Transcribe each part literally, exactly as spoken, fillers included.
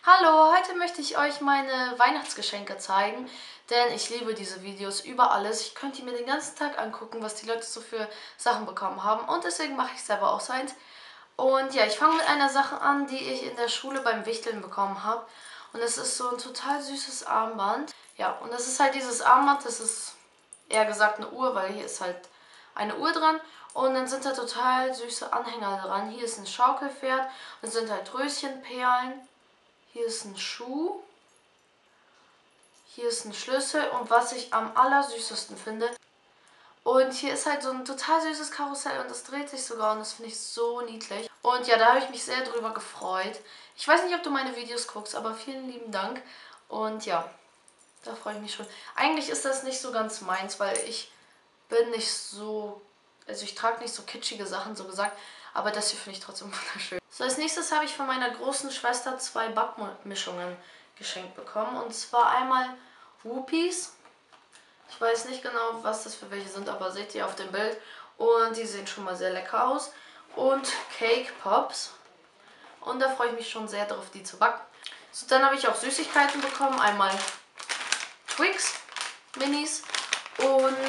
Hallo, heute möchte ich euch meine Weihnachtsgeschenke zeigen, denn ich liebe diese Videos über alles. Ich könnte mir den ganzen Tag angucken, was die Leute so für Sachen bekommen haben und deswegen mache ich selber auch so eins. Und ja, ich fange mit einer Sache an, die ich in der Schule beim Wichteln bekommen habe. Und es ist so ein total süßes Armband. Ja, und das ist halt dieses Armband, das ist eher gesagt eine Uhr, weil hier ist halt eine Uhr dran. Und dann sind da total süße Anhänger dran. Hier ist ein Schaukelpferd und sind halt Röschenperlen. Hier ist ein Schuh. Hier ist ein Schlüssel und was ich am allersüßesten finde. Und hier ist halt so ein total süßes Karussell und das dreht sich sogar und das finde ich so niedlich. Und ja, da habe ich mich sehr drüber gefreut. Ich weiß nicht, ob du meine Videos guckst, aber vielen lieben Dank. Und ja, da freue ich mich schon. Eigentlich ist das nicht so ganz meins, weil ich bin nicht so, also ich trage nicht so kitschige Sachen, so gesagt. Aber das hier finde ich trotzdem wunderschön. So, als nächstes habe ich von meiner großen Schwester zwei Backmischungen geschenkt bekommen. Und zwar einmal Whoopies. Ich weiß nicht genau, was das für welche sind, aber seht ihr auf dem Bild. Und die sehen schon mal sehr lecker aus. Und Cake Pops. Und da freue ich mich schon sehr drauf, die zu backen. So, dann habe ich auch Süßigkeiten bekommen. Einmal Twix Minis und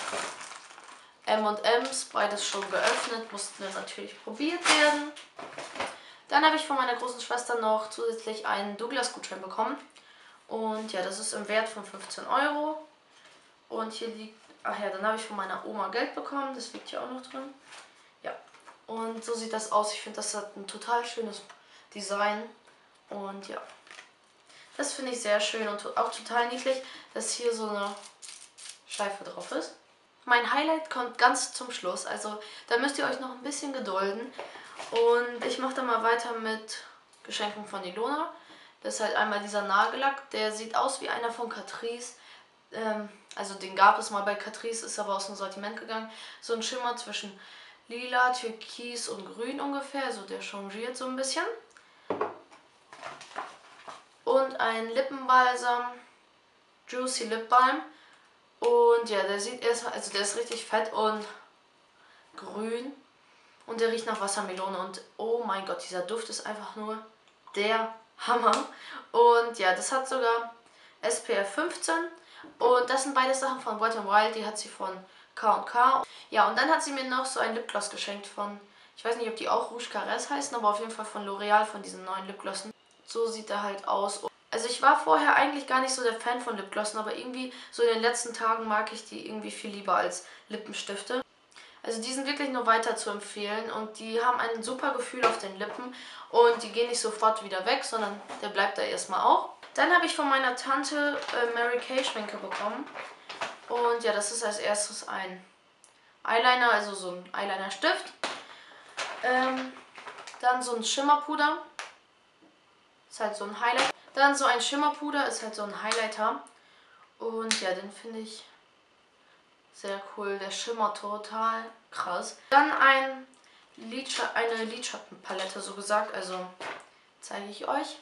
M und M's, beides schon geöffnet, mussten dann natürlich probiert werden. Dann habe ich von meiner großen Schwester noch zusätzlich einen Douglas-Gutschein bekommen. Und ja, das ist im Wert von fünfzehn Euro. Und hier liegt, ach ja, dann habe ich von meiner Oma Geld bekommen, das liegt hier auch noch drin. Ja, und so sieht das aus. Ich finde, das hat ein total schönes Design. Und ja, das finde ich sehr schön und auch total niedlich, dass hier so eine Schleife drauf ist. Mein Highlight kommt ganz zum Schluss, also da müsst ihr euch noch ein bisschen gedulden. Und ich mache dann mal weiter mit Geschenken von Ilona. Das ist halt einmal dieser Nagellack, der sieht aus wie einer von Catrice. Ähm, also den gab es mal bei Catrice, ist aber aus dem Sortiment gegangen. So ein Schimmer zwischen lila, türkis und grün ungefähr, also der changiert so ein bisschen. Und ein Lippenbalsam, Juicy Lip Balm. Und ja, der sieht erstmal, also der ist richtig fett und grün. Und der riecht nach Wassermelone. Und oh mein Gott, dieser Duft ist einfach nur der Hammer. Und ja, das hat sogar S P F fünfzehn. Und das sind beide Sachen von Wet n Wild. Die hat sie von K und K. Ja, und dann hat sie mir noch so ein Lipgloss geschenkt von, ich weiß nicht, ob die auch Rouge Caresse heißen, aber auf jeden Fall von L'Oreal, von diesen neuen Lipglossen. So sieht er halt aus. Also ich war vorher eigentlich gar nicht so der Fan von Lipglossen, aber irgendwie so in den letzten Tagen mag ich die irgendwie viel lieber als Lippenstifte. Also die sind wirklich nur weiter zu empfehlen und die haben ein super Gefühl auf den Lippen und die gehen nicht sofort wieder weg, sondern der bleibt da erstmal auch. Dann habe ich von meiner Tante äh, Mary Kay Schminke bekommen und ja, das ist als erstes ein Eyeliner, also so ein Eyeliner-Stift. Ähm, dann so ein Schimmerpuder, ist halt so ein Highlight. Dann so ein Schimmerpuder, ist halt so ein Highlighter. Und ja, den finde ich sehr cool. Der schimmert total krass. Dann ein Lidscha eine Lidschattenpalette, so gesagt. Also zeige ich euch.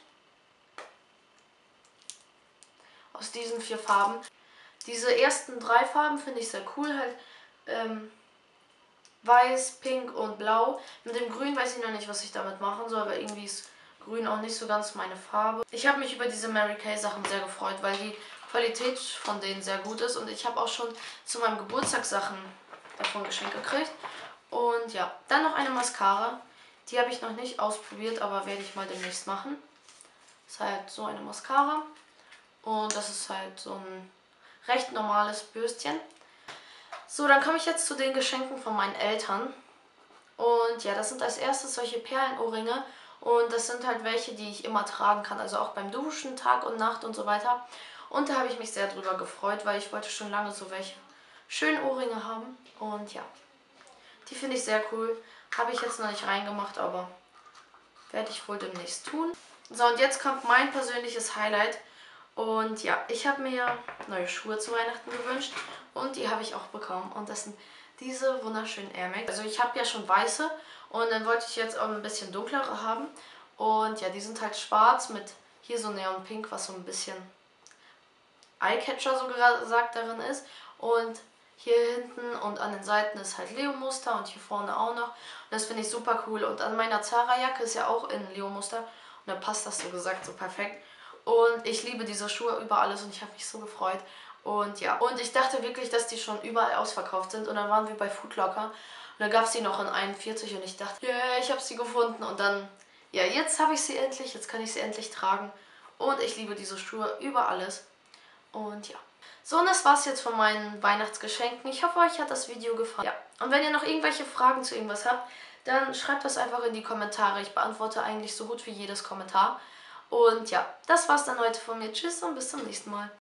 Aus diesen vier Farben. Diese ersten drei Farben finde ich sehr cool. Halt ähm, weiß, pink und blau. Mit dem Grün weiß ich noch nicht, was ich damit machen soll, aber irgendwie ist Grün auch nicht so ganz meine Farbe. Ich habe mich über diese Mary Kay Sachen sehr gefreut, weil die Qualität von denen sehr gut ist. Und ich habe auch schon zu meinem Geburtstag Sachen davon geschenkt gekriegt. Und ja, dann noch eine Mascara. Die habe ich noch nicht ausprobiert, aber werde ich mal demnächst machen. Das ist halt so eine Mascara. Und das ist halt so ein recht normales Bürstchen. So, dann komme ich jetzt zu den Geschenken von meinen Eltern. Und ja, das sind als erstes solche Perlenohrringe. Und das sind halt welche, die ich immer tragen kann. Also auch beim Duschen, Tag und Nacht und so weiter. Und da habe ich mich sehr drüber gefreut, weil ich wollte schon lange so welche schönen Ohrringe haben. Und ja, die finde ich sehr cool. Habe ich jetzt noch nicht reingemacht, aber werde ich wohl demnächst tun. So, und jetzt kommt mein persönliches Highlight. Und ja, ich habe mir neue Schuhe zu Weihnachten gewünscht. Und die habe ich auch bekommen. Und das sind diese wunderschönen Air Max. Also ich habe ja schon weiße und dann wollte ich jetzt auch ein bisschen dunklere haben. Und ja, die sind halt schwarz mit hier so Neon-Pink, was so ein bisschen Eyecatcher so gesagt darin ist. Und hier hinten und an den Seiten ist halt Leo-Muster und hier vorne auch noch. Und das finde ich super cool. Und an meiner Zara-Jacke ist ja auch in Leo-Muster. Und da passt das so gesagt so perfekt. Und ich liebe diese Schuhe über alles und ich habe mich so gefreut. Und ja, und ich dachte wirklich, dass die schon überall ausverkauft sind. Und dann waren wir bei Foot Locker und da gab es die noch in einundvierzig und ich dachte, yeah, ich habe sie gefunden. Und dann, ja, jetzt habe ich sie endlich, jetzt kann ich sie endlich tragen. Und ich liebe diese Schuhe über alles. Und ja. So, und das war's jetzt von meinen Weihnachtsgeschenken. Ich hoffe, euch hat das Video gefallen. Ja. Und wenn ihr noch irgendwelche Fragen zu irgendwas habt, dann schreibt das einfach in die Kommentare. Ich beantworte eigentlich so gut wie jedes Kommentar. Und ja, das war's dann heute von mir. Tschüss und bis zum nächsten Mal.